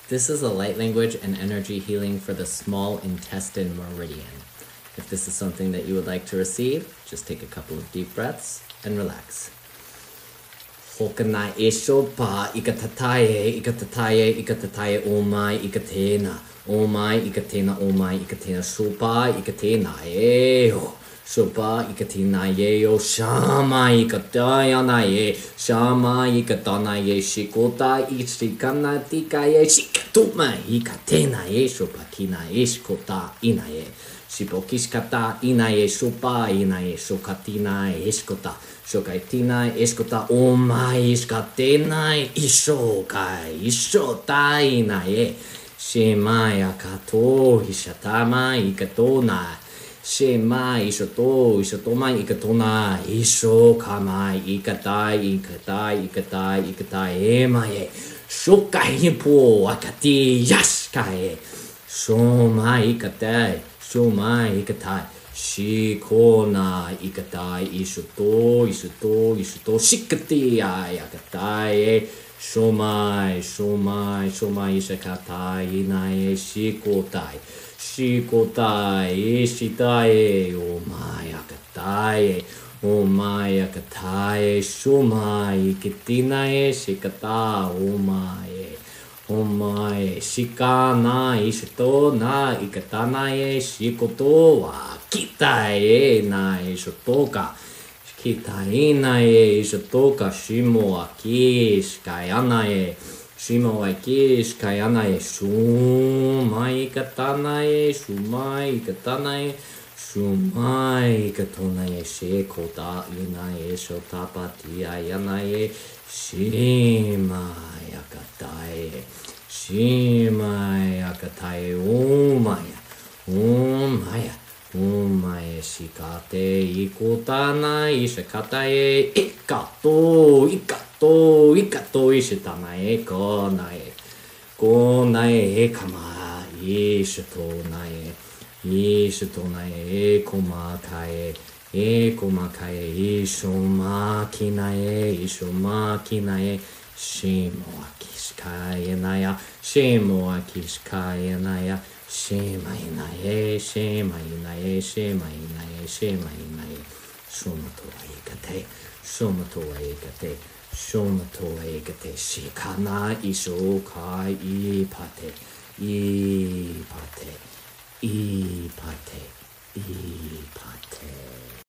This is a light language and energy healing for the small intestine meridian. If this is something that you would like to receive, just take a couple of deep breaths and relax. Hokana esho pa ikatataye omai ikatena omai ikatena sopa ikatena eo sopa ikatena eo shama ikatayana shikota ishikana tikaye shikatuma ikatena sopa kina eshkota inaye shipokishkata inaye sopa inaye shokatina eshkota Shokaitina eskota omai iskatenai ishokai ishotai nae shemai akato hishatama ikatona shemai ishoto ishotomai ikatona ishokamai ikatai emae shokai himpo akati yashkai shomai ikatai Shikona ikatai ishuto shikati ayakatai shomai ishakatai inae shikotai ishitai omai akatai shomai ikitinae shikata Omae shikana ishito na ikatana shikoto wa kitai na ishotoka kitai na ishotoka shimo aki shikayana shumai katana shikota ina shotapati ayana shimai akatai omaya shikate ikotana ishakatae ikato ishitanae konae kama ishitonae komakae ishomakinae Shimoakishkayanaya Shemainaye Shomato aikate Shikana ishokai ipate